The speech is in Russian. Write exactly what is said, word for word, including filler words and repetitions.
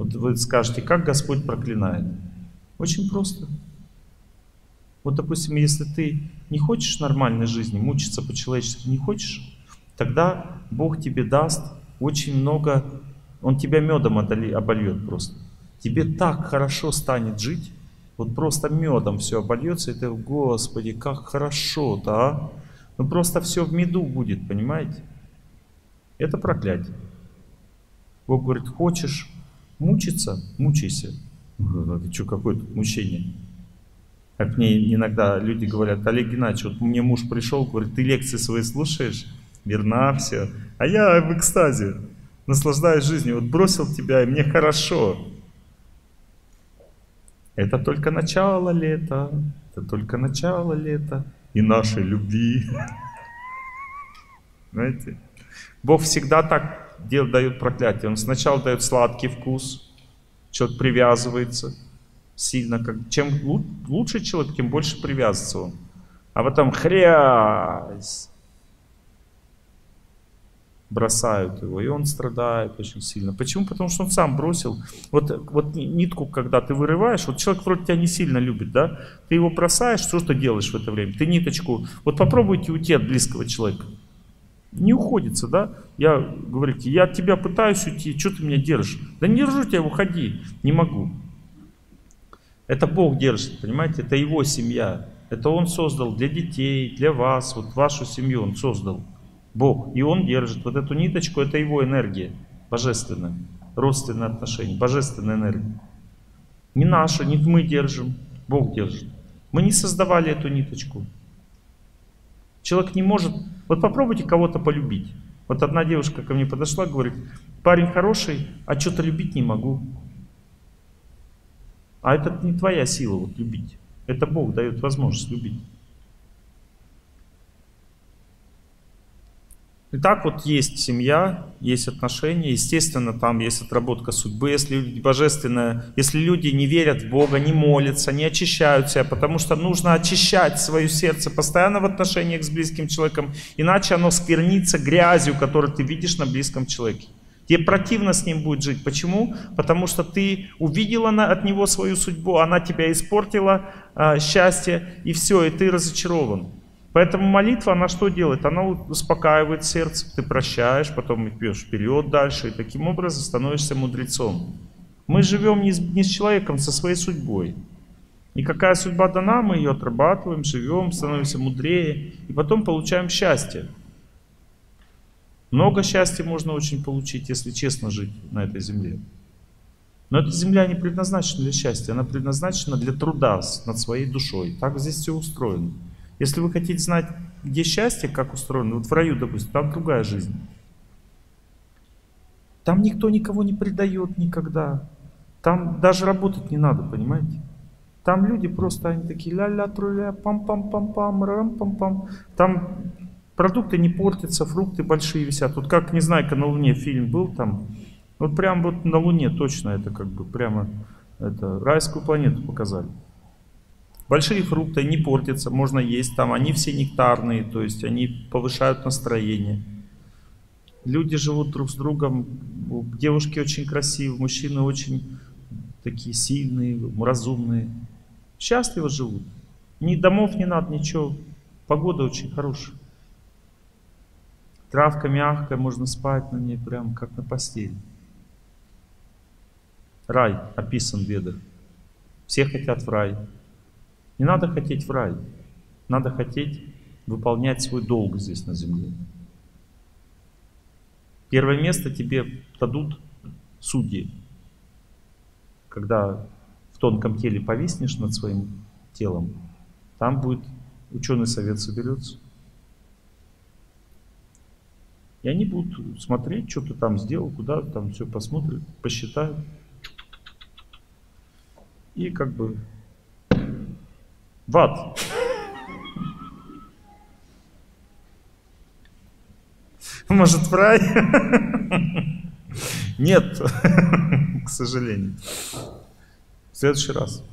Вот вы скажете, как Господь проклинает? Очень просто. Вот, допустим, если ты не хочешь нормальной жизни, мучиться по-человечески не хочешь, тогда Бог тебе даст очень много, Он тебя медом обольет просто. Тебе так хорошо станет жить, вот просто медом все обольется, и ты, Господи, как хорошо-то, а? Ну просто все в меду будет, понимаете? Это проклятие. Бог говорит, хочешь мучиться? Мучайся. Ты что, какое тут мучение? Как мне иногда люди говорят, Олег Геннадьевич, вот мне муж пришел, говорит, ты лекции свои слушаешь? Верна, все. А я в экстазе, наслаждаюсь жизнью. Вот бросил тебя, и мне хорошо. Это только начало лета, это только начало лета и нашей любви. Знаете? Бог всегда так дел, дает проклятие. Он сначала дает сладкий вкус, человек привязывается сильно. Как, чем лучше человек, тем больше привязывается он. А потом хрясь. Бросают его, и он страдает очень сильно. Почему? Потому что он сам бросил. Вот, вот нитку, когда ты вырываешь, вот человек вроде тебя не сильно любит, да? Ты его бросаешь, что ты делаешь в это время? Ты ниточку, вот попробуйте уйти от близкого человека. Не уходится, да? Я, говорите, я от тебя пытаюсь уйти, что ты меня держишь? Да не держу тебя, уходи. Не могу. Это Бог держит, понимаете? Это Его семья. Это Он создал для детей, для вас, вот вашу семью Он создал. Бог. И Он держит вот эту ниточку, это Его энергия, божественная, родственные отношения, божественная энергия. Не наша, не мы держим, Бог держит. Мы не создавали эту ниточку. Человек не может... Вот попробуйте кого-то полюбить. Вот одна девушка ко мне подошла, говорит, парень хороший, а что-то любить не могу. А это не твоя сила, вот любить. Это Бог дает возможность любить. Итак, вот есть семья, есть отношения, естественно, там есть отработка судьбы, если люди божественное, если люди не верят в Бога, не молятся, не очищают себя, потому что нужно очищать свое сердце постоянно в отношениях с близким человеком, иначе оно сквернится грязью, которую ты видишь на близком человеке. Тебе противно с ним будет жить. Почему? Потому что ты увидела от него свою судьбу, она тебя испортила, э, счастье, и все, и ты разочарован. Поэтому молитва, она что делает? Она успокаивает сердце, ты прощаешь, потом идешь вперед дальше, и таким образом становишься мудрецом. Мы живем не с, не с человеком, со своей судьбой. И какая судьба дана, мы ее отрабатываем, живем, становимся мудрее, и потом получаем счастье. Много счастья можно очень получить, если честно жить на этой земле. Но эта земля не предназначена для счастья, она предназначена для труда над своей душой. Так здесь все устроено. Если вы хотите знать, где счастье, как устроено, вот в раю, допустим, там другая жизнь. Там никто никого не предает никогда. Там даже работать не надо, понимаете? Там люди просто, они такие ля-ля, труля, пам-пам-пам-пам, рам-пам-пам. Там продукты не портятся, фрукты большие висят. Вот как «Незнайка на Луне» фильм был там. Вот прям вот на Луне точно это как бы прямо это, райскую планету показали. Большие фрукты не портятся, можно есть там, они все нектарные, то есть они повышают настроение. Люди живут друг с другом, девушки очень красивые, мужчины очень такие сильные, разумные. Счастливо живут. Ни домов не надо, ничего. Погода очень хорошая. Травка мягкая, можно спать на ней прям как на постели. Рай описан в Ведах. Все хотят в рай. Не надо хотеть в рай. Надо хотеть выполнять свой долг здесь на земле. Первое место тебе дадут судьи. Когда в тонком теле повиснешь над своим телом, там будет ученый совет соберется. И они будут смотреть, что ты там сделал, куда там все посмотрят, посчитают. И как бы в ад. Может, в рай? Нет, к сожалению. В следующий раз.